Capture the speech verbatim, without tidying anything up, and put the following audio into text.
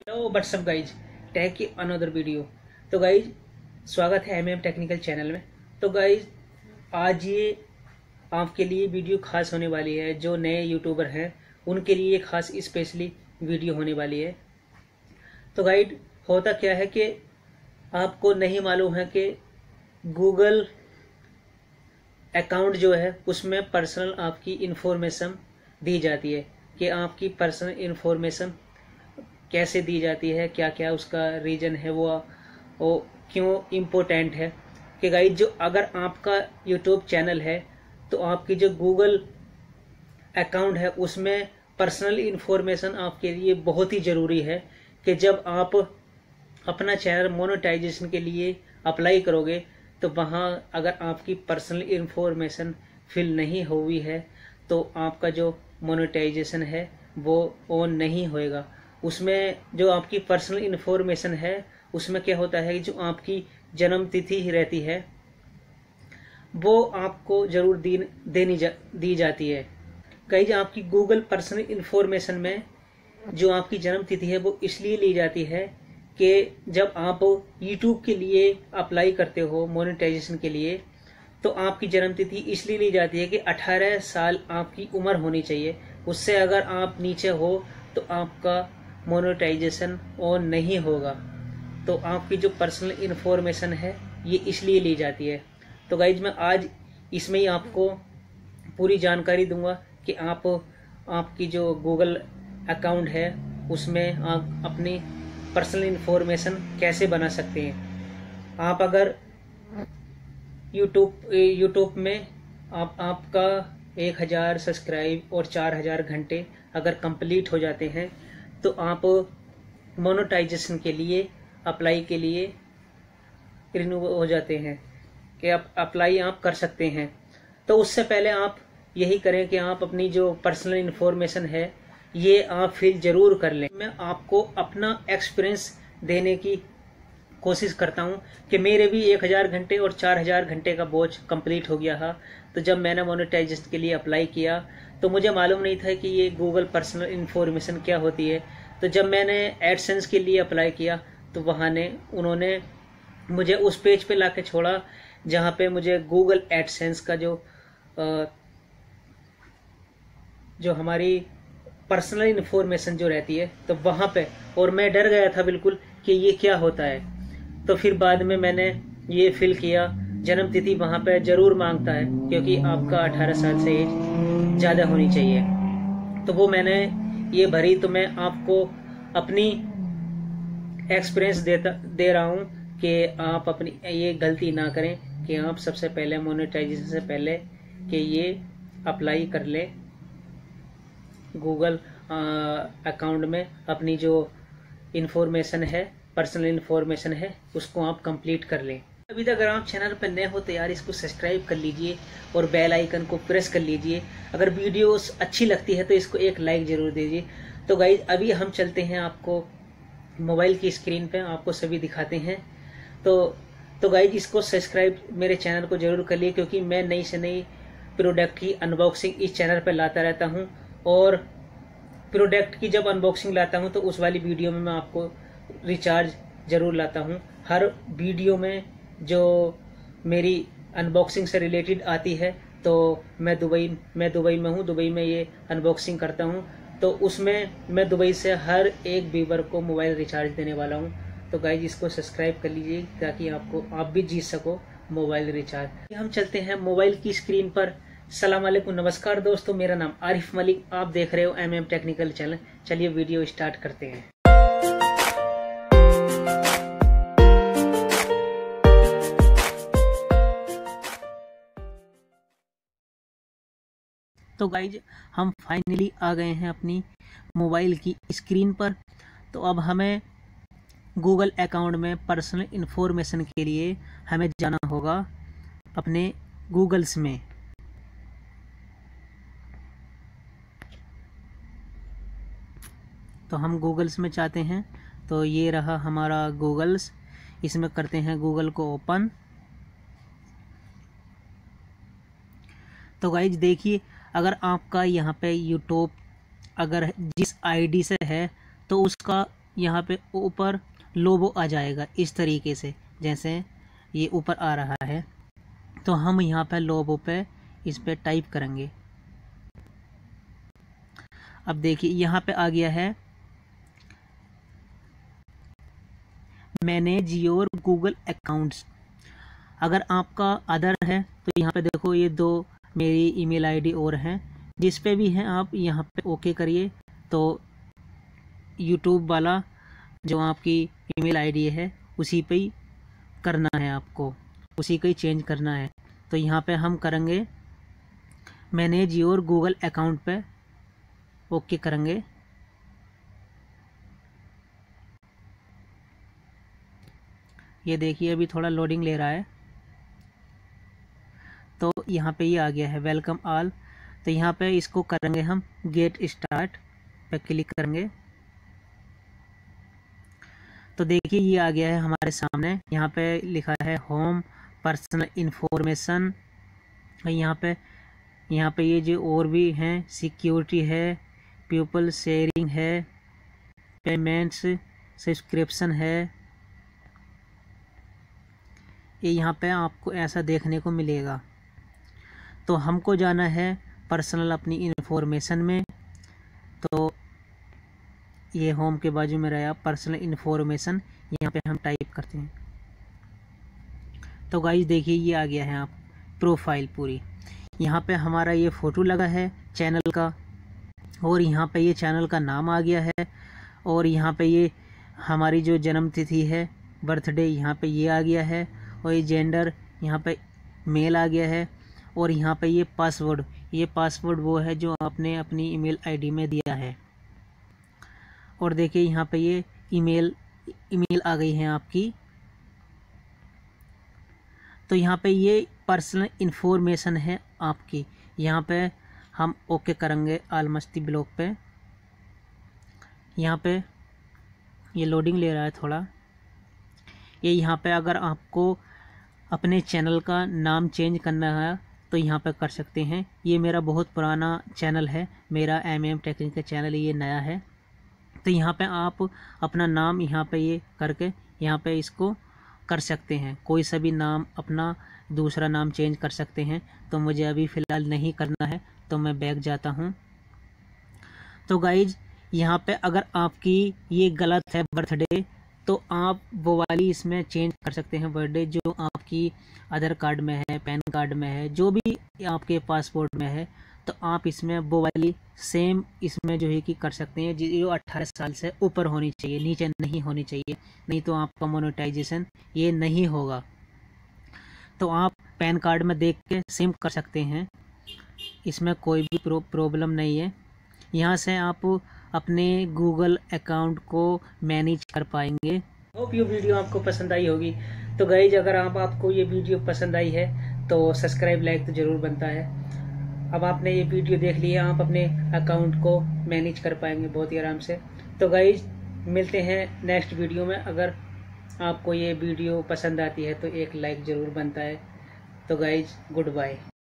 Hello what's up guys, tech की another video. तो guys स्वागत है एम एम टेक्निकल चैनल में। तो गाइज आज ये आपके लिए वीडियो खास होने वाली है। जो नए यूट्यूबर हैं उनके लिए खास स्पेशली वीडियो होने वाली है। तो गाइड होता क्या है कि आपको नहीं मालूम है कि गूगल अकाउंट जो है उसमें पर्सनल आपकी इंफॉर्मेशन दी जाती है कि आपकी पर्सनल इंफॉर्मेशन कैसे दी जाती है, क्या क्या उसका रीजन है, वो वो क्यों इम्पोर्टेंट है। कि गाइज जो अगर आपका यूट्यूब चैनल है तो आपकी जो गूगल अकाउंट है उसमें पर्सनल इंफॉर्मेशन आपके लिए बहुत ही ज़रूरी है। कि जब आप अपना चैनल मोनेटाइजेशन के लिए अप्लाई करोगे तो वहाँ अगर आपकी पर्सनल इंफॉर्मेशन फिल नहीं हुई है तो आपका जो मोनेटाइजेशन है वो ऑन नहीं होएगा। उसमें जो आपकी पर्सनल इंफॉर्मेशन है उसमें क्या होता है कि जो आपकी जन्म तिथि रहती है वो आपको जरूर दी देनी जा, दी जाती है। कई जो आपकी गूगल पर्सनल इंफॉर्मेशन में जो आपकी जन्म तिथि है वो इसलिए ली जाती है कि जब आप यूट्यूब के लिए अप्लाई करते हो मोनेटाइजेशन के लिए तो आपकी जन्म तिथि इसलिए ली जाती है कि अठारह साल आपकी उम्र होनी चाहिए। उससे अगर आप नीचे हो तो आपका मोनेटाइजेशन ऑन नहीं होगा। तो आपकी जो पर्सनल इंफॉर्मेशन है ये इसलिए ली जाती है। तो गाइज मैं आज इसमें ही आपको पूरी जानकारी दूंगा कि आप आपकी जो गूगल अकाउंट है उसमें आप अपनी पर्सनल इंफॉर्मेशन कैसे बना सकते हैं। आप अगर यूट्यूब यूट्यूब में आप आपका एक हज़ार सब्सक्राइब और चार हज़ार घंटे अगर कंप्लीट हो जाते हैं तो आप मोनेटाइजेशन के लिए अप्लाई के लिए रिन्यू हो जाते हैं कि आप अप्लाई आप कर सकते हैं। तो उससे पहले आप यही करें कि आप अपनी जो पर्सनल इंफॉर्मेशन है ये आप फिल जरूर कर लें। मैं आपको अपना एक्सपीरियंस देने की कोशिश करता हूं कि मेरे भी एक हज़ार घंटे और चार हज़ार घंटे का बोझ कंप्लीट हो गया था। तो जब मैंने मोनेटाइजेशन के लिए अप्लाई किया तो मुझे मालूम नहीं था कि ये गूगल पर्सनल इंफॉर्मेशन क्या होती है। तो जब मैंने एडसेंस के लिए अप्लाई किया तो वहाँ ने उन्होंने मुझे उस पेज पे लाके छोड़ा जहाँ पे मुझे गूगल एडसेंस का जो आ, जो हमारी पर्सनल इंफॉर्मेशन जो रहती है तो वहाँ पे, और मैं डर गया था बिल्कुल कि ये क्या होता है। तो फिर बाद में मैंने ये फिल किया। जन्म तिथि वहाँ पे जरूर मांगता है क्योंकि आपका अठारह साल से एज ज़्यादा होनी चाहिए। तो वो मैंने ये भरी। तो मैं आपको अपनी एक्सपीरियंस देता दे रहा हूँ कि आप अपनी ये गलती ना करें कि आप सबसे पहले मोनेटाइजेशन से पहले कि ये अप्लाई कर ले गूगल अकाउंट में। अपनी जो इंफॉर्मेशन है पर्सनल इंफॉर्मेशन है उसको आप कंप्लीट कर लें। अभी तक अगर आप चैनल पर नए हो तो यार इसको सब्सक्राइब कर लीजिए और बेल आइकन को प्रेस कर लीजिए। अगर वीडियोस अच्छी लगती है तो इसको एक लाइक जरूर दीजिए। तो गाइज अभी हम चलते हैं आपको मोबाइल की स्क्रीन पे, आपको सभी दिखाते हैं। तो तो गाइज इसको सब्सक्राइब मेरे चैनल को जरूर कर लिए क्योंकि मैं नई से नई प्रोडक्ट की अनबॉक्सिंग इस चैनल पर लाता रहता हूँ। और प्रोडक्ट की जब अनबॉक्सिंग लाता हूँ तो उस वाली वीडियो में मैं आपको रिचार्ज जरूर लाता हूँ। हर वीडियो में जो मेरी अनबॉक्सिंग से रिलेटेड आती है तो मैं दुबई मैं दुबई में हूँ, दुबई में ये अनबॉक्सिंग करता हूँ। तो उसमें मैं दुबई से हर एक व्यूवर को मोबाइल रिचार्ज देने वाला हूँ। तो गाइज इसको सब्सक्राइब कर लीजिए ताकि आपको आप भी जीत सको मोबाइल रिचार्ज। हम चलते हैं मोबाइल की स्क्रीन पर। सलाम वालेकुम, नमस्कार दोस्तों, मेरा नाम आरिफ मलिक, आप देख रहे हो एम एम टेक्निकल चैनल। चलिए वीडियो स्टार्ट करते हैं। तो गाइज हम फाइनली आ गए हैं अपनी मोबाइल की स्क्रीन पर। तो अब हमें गूगल अकाउंट में पर्सनल इंफॉर्मेशन के लिए हमें जाना होगा अपने गूगल्स में। तो हम गूगल्स में चाहते हैं तो ये रहा हमारा गूगल्स। इसमें करते हैं गूगल को ओपन। तो गाइज देखिए अगर आपका यहाँ पे यूट्यूब अगर जिस आईडी से है तो उसका यहाँ पे ऊपर लोगो आ जाएगा इस तरीके से, जैसे ये ऊपर आ रहा है। तो हम यहाँ पे लोगो पे इस पे टाइप करेंगे। अब देखिए यहाँ पे आ गया है मैनेज योर गूगल अकाउंट्स। अगर आपका अदर है तो यहाँ पे देखो ये दो मेरी ईमेल आईडी और हैं, जिस पे भी हैं आप यहाँ पे ओके करिए। तो यूट्यूब वाला जो आपकी ईमेल आईडी है उसी पे ही करना है, आपको उसी को ही चेंज करना है। तो यहाँ पे हम करेंगे मैनेज योर गूगल अकाउंट पे ओके करेंगे। ये देखिए अभी थोड़ा लोडिंग ले रहा है। तो यहाँ पे ये आ गया है वेलकम ऑल। तो यहाँ पे इसको करेंगे हम गेट स्टार्ट पे क्लिक करेंगे। तो देखिए ये आ गया है हमारे सामने। यहाँ पे लिखा है होम, पर्सनल इन्फॉर्मेशन। यहाँ पे यहाँ पे ये जो और भी हैं, सिक्योरिटी है, पीपल शेयरिंग है, पेमेंट्स, सब्सक्रिप्शन है। ये यहाँ पे आपको ऐसा देखने को मिलेगा। तो हमको जाना है पर्सनल अपनी इन्फॉर्मेशन में। तो ये होम के बाजू में रहा पर्सनल इन्फॉर्मेशन, यहाँ पे हम टाइप करते हैं। तो गाइस देखिए ये आ गया है आप प्रोफाइल पूरी। यहाँ पे हमारा ये फ़ोटो लगा है चैनल का, और यहाँ पे ये चैनल का नाम आ गया है, और यहाँ पे ये हमारी जो जन्म तिथि है, बर्थडे, यहाँ पे ये आ गया है, और ये जेंडर यहाँ पे मेल आ गया है, और यहाँ पे ये पासवर्ड, ये पासवर्ड वो है जो आपने अपनी ईमेल आईडी में दिया है। और देखिए यहाँ पे ये ईमेल ईमेल आ गई है आपकी। तो यहाँ पे ये पर्सनल इन्फॉर्मेशन है आपकी। यहाँ पे हम ओके करेंगे आलमस्ती ब्लॉक पे। यहाँ पे ये लोडिंग ले रहा है थोड़ा। ये यहाँ पे अगर आपको अपने चैनल का नाम चेंज करना है तो यहाँ पे कर सकते हैं। ये मेरा बहुत पुराना चैनल है, मेरा एम एम टेक्निकल चैनल, ये नया है। तो यहाँ पे आप अपना नाम यहाँ पे ये करके यहाँ पे इसको कर सकते हैं। कोई सा भी नाम अपना दूसरा नाम चेंज कर सकते हैं। तो मुझे अभी फ़िलहाल नहीं करना है, तो मैं बैक जाता हूँ। तो गाइज यहाँ पे अगर आपकी ये गलत है बर्थडे, तो आप वो वाली इसमें चेंज कर सकते हैं बर्थडे जो आपकी आधार कार्ड में है, पैन कार्ड में है, जो भी आपके पासपोर्ट में है। तो आप इसमें वो वाली सेम इसमें जो है कि कर सकते हैं, जो अट्ठारह साल से ऊपर होनी चाहिए, नीचे नहीं होनी चाहिए, नहीं तो आपका मोनेटाइजेशन ये नहीं होगा। तो आप पैन कार्ड में देख के सेम कर सकते हैं, इसमें कोई भी प्रो, प्रॉब्लम नहीं है। यहाँ से आप अपने गूगल अकाउंट को मैनेज कर पाएंगे। होप ये वीडियो आपको पसंद आई होगी। तो गाइज अगर आप आपको ये वीडियो पसंद आई है तो सब्सक्राइब लाइक तो ज़रूर बनता है। अब आपने ये वीडियो देख लिया, आप अपने अकाउंट को मैनेज कर पाएंगे बहुत ही आराम से। तो गाइज मिलते हैं नेक्स्ट वीडियो में। अगर आपको ये वीडियो पसंद आती है तो एक लाइक ज़रूर बनता है। तो गाइज गुड बाय।